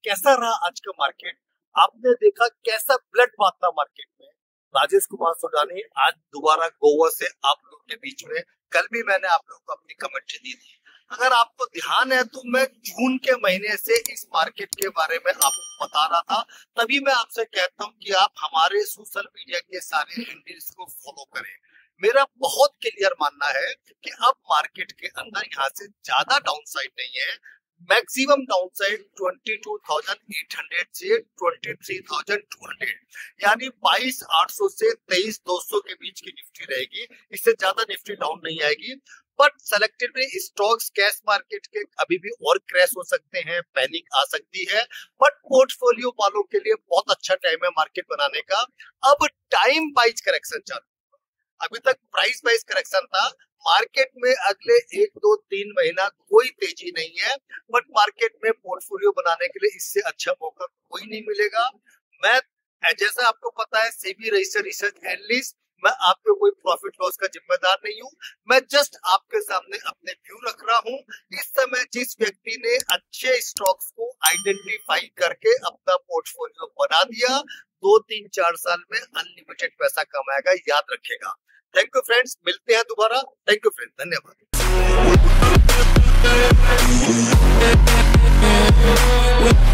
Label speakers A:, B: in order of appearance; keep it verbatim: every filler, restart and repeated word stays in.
A: कैसा रहा आज का मार्केट? आपने देखा कैसा ब्लड बात था मार्केट में। राजेश कुमार सोडानी आज दोबारा गोवा से आप लोग के बीच में। कल भी मैंने आप लोगों को अपनी कमेंट्री दी थी। अगर आपको ध्यान है तो मैं जून के महीने से इस मार्केट के बारे में आपको बता रहा था। तभी मैं आपसे कहता हूँ कि आप हमारे सोशल मीडिया के सारे हैंडल्स को फॉलो करें। मेरा बहुत क्लियर मानना है कि अब मार्केट के अंदर यहाँ से ज्यादा डाउनसाइड नहीं है। मैक्सिमम डाउनसाइड बाईस हज़ार आठ सौ से तेईस हज़ार दो सौ, यानी बाईस हज़ार आठ सौ से तेईस हज़ार दो सौ के बीच की निफ्टी रहेगी। इससे ज्यादा निफ्टी डाउन नहीं आएगी। But selectedly stocks cash market के अभी भी और क्रैश हो सकते हैं, पैनिक आ सकती है। बट पोर्टफोलियो वालों के लिए बहुत अच्छा टाइम है मार्केट बनाने का। अब टाइम वाइज करेक्शन चालू। अभी तक प्राइस वाइज करेक्शन था। मार्केट में अगले एक दो तीन महीना कोई तेजी नहीं है। बट मार्केट में पोर्टफोलियो बनाने के लिए इससे अच्छा मौका कोई नहीं मिलेगा। मैं जैसा आपको पता है सेबी रजिस्टर्ड रिसर्च एनालिस्ट, मैं आपको कोई प्रॉफिट लॉस का जिम्मेदार नहीं हूं। मैं जस्ट आपके सामने अपने व्यू रख रहा हूं। इस समय जिस व्यक्ति ने अच्छे स्टॉक्स को आइडेंटिफाई करके अपना पोर्टफोलियो बना दिया, दो तीन चार साल में अनलिमिटेड पैसा कमाएगा, याद रखेगा। थैंक यू फ्रेंड्स, मिलते हैं दोबारा। थैंक यू फ्रेंड, धन्यवाद।